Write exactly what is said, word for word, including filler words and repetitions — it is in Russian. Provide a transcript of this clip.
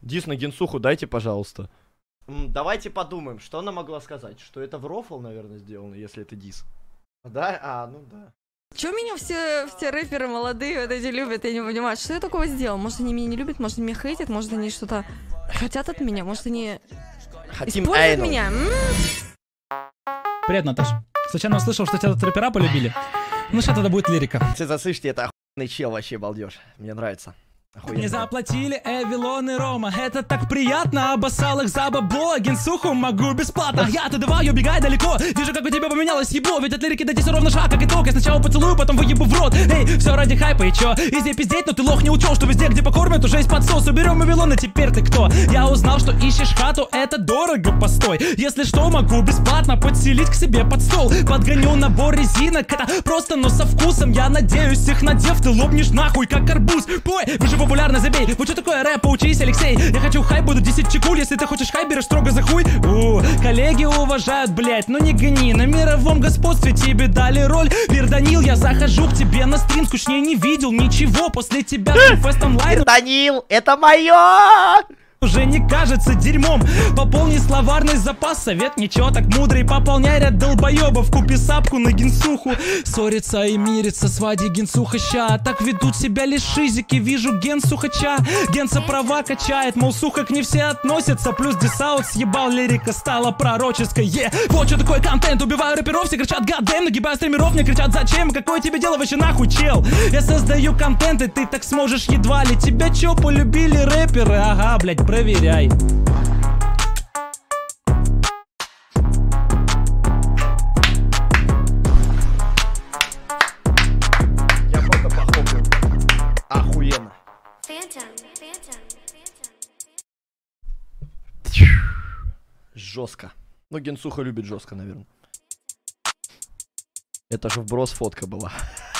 Дис на Генсуху дайте, пожалуйста. М, давайте подумаем, что она могла сказать. Что это в рофл, наверное, сделано, если это дис. Да? А, ну да. Чё меня все, все рэперы молодые вот эти любят, я не понимаю, что я такого сделал? Может, они меня не любят, может, они меня хейтят, может, они что-то хотят от меня, может, они Хотим используют Эйнл. меня? М? Привет, Наташ. Случайно услышал, что тебя тут рэпера полюбили. Ну что тогда будет лирика? Ты заслышите, это охуенный чел, вообще балдеж. Мне нравится. Охуенно. Не заплатили Эвилон и Рома. Это так приятно, обоссал их за бабло. Генсуху могу бесплатно. Я-то давай, убегай далеко. Вижу, как у тебя поменялось ебло. Ведь от лирики до здесь ровно шаг, как итог. Я сначала поцелую, потом выебу в рот. Эй, все ради хайпа, и чё? Везде пиздеть, но ты лох не учел, что везде, где покормят, уже есть подсос. Уберем Эвилон, и теперь ты кто? Я узнал, что ищешь хату, это дорого, постой. Если что, могу бесплатно подселить к себе под стол. Подгоню набор резинок, это просто, но со вкусом. Я надеюсь, их надев, ты лопнешь нахуй, как арбуз. Бой, вы же популярно, забей. Вот что такое рэп, поучись, Алексей. Я хочу хайп, буду десять чекуль. Если ты хочешь хайп, берешь строго за хуй. У, коллеги уважают, блять, ну не гони. На мировом господстве тебе дали роль. Перданил, я захожу к тебе на стрим. Скучнее не видел ничего после тебя. Фест онлайн. Данил, это мое! Уже не кажется дерьмом. Пополни словарный запас. Совет ничего так мудрый. Пополняй ряд долбоебов. Купи сапку на Генсуху. Ссорится и мирится с Вади Генсухача. Так ведут себя лишь шизики. Вижу Генсухача. Генса права качает. Мол, сухо к не все относятся. Плюс дисаут съебал. Лирика стала пророческой. Е, yeah. Вот что такое контент. Убиваю рэперов. Все кричат гадэм. Нагибаю стримеров. Мне кричат зачем. Какое тебе дело вообще нахуй, чел? Я создаю контент, и ты так сможешь едва ли. Тебя чё, полюбили рэперы? Ага, блять, проверяй. Я просто похлопаю. Охуенно. Жестко. Ну, Генсуха любит жестко, наверное. Это же вброс фотка была.